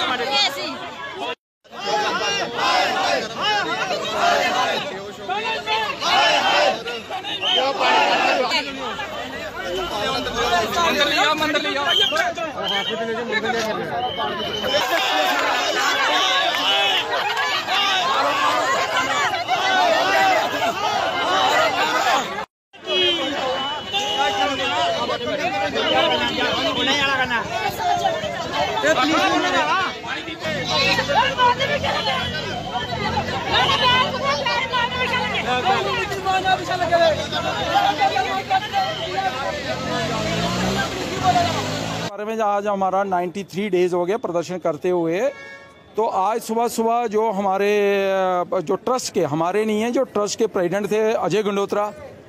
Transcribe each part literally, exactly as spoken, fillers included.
मंदिर लिया मंदिर लिया बारे में आज हमारा तिरानवे डेज हो गए प्रदर्शन करते हुए। तो आज सुबह सुबह जो हमारे जो ट्रस्ट के हमारे नहीं है जो ट्रस्ट के प्रेसिडेंट थे अजय गंडोत्रा,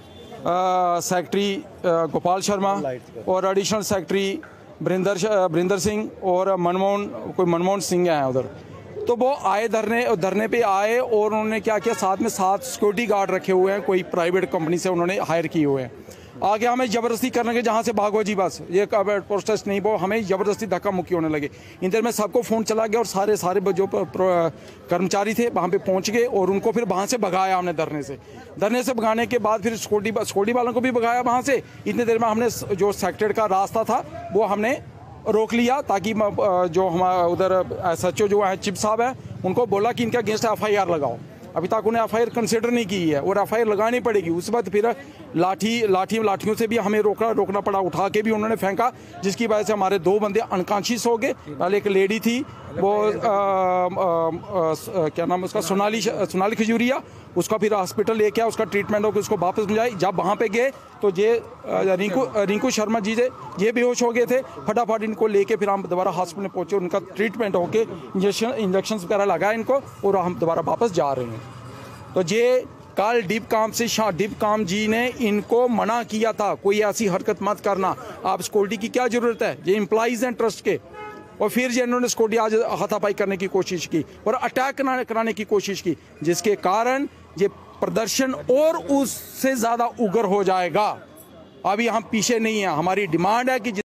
सेक्रेटरी गोपाल शर्मा और एडिशनल सेक्रेटरी बरिंदर बरिंदर सिंह और मनमोहन कोई मनमोहन सिंह हैं उधर, तो वो आए धरने धरने पे आए और उन्होंने क्या किया, साथ में सात सिक्योरिटी गार्ड रखे हुए हैं, कोई प्राइवेट कंपनी से उन्होंने हायर किए हुए हैं। आगे हमें ज़बरदस्ती करने के जहाँ से भागो जी बस ये प्रोटेस्ट नहीं, वो हमें ज़बरदस्ती धक्का मुक्की होने लगे। इन देर में सबको फ़ोन चला गया और सारे सारे जो कर्मचारी थे वहाँ पे पहुँच गए और उनको फिर वहाँ से भगाया हमने धरने से धरने से भगाने के बाद फिर सिक्योरिटी सिक्योरिटी वालों को भी भगाया वहाँ से। इतनी देर में हमने जो सेक्रेटरी का रास्ता था वो हमने रोक लिया ताकि जो हमारा उधर एस एच ओ जो है चिप साहब है उनको बोला कि इनके अगेंस्ट एफ आई आर लगाओ। अभी तक उन्हें एफ आई आर कंसिडर नहीं की है और एफ आई आर लगानी पड़ेगी। उस बाद फिर लाठी लाठी लाठियों से भी हमें रोकना रोकना पड़ा, उठा के भी उन्होंने फेंका, जिसकी वजह से हमारे दो बंदे अनकॉन्शियस हो गए। पहले एक लेडी थी वो आ, आ, आ, क्या नाम उसका सोनाली सोनाली खजूरिया, उसका फिर हॉस्पिटल लेके आया, उसका ट्रीटमेंट होकर उसको वापस मिलाई। जब वहाँ पे गए तो ये रिंकू रिंकू शर्मा जी से ये बेहोश हो गए थे। फटाफट इनको लेके फिर हम दोबारा हॉस्पिटल पहुँचे, उनका ट्रीटमेंट होके इंजेक्शन इंजेक्शन वगैरह लगाया इनको और हम दोबारा वापस जा रहे हैं। तो ये कल डिप काम से शाह डिप काम जी ने इनको मना किया था कोई ऐसी हरकत मत करना, आप सिक्योरिटी की क्या ज़रूरत है, ये एम्प्लॉइज़ हैं ट्रस्ट के। और फिर जो इन्होंने सिक्योरिटी आज हाथापाई करने की कोशिश की और अटैक कराने की कोशिश की, जिसके कारण ये प्रदर्शन और उससे ज़्यादा उग्र हो जाएगा। अभी हम पीछे नहीं हैं, हमारी डिमांड है कि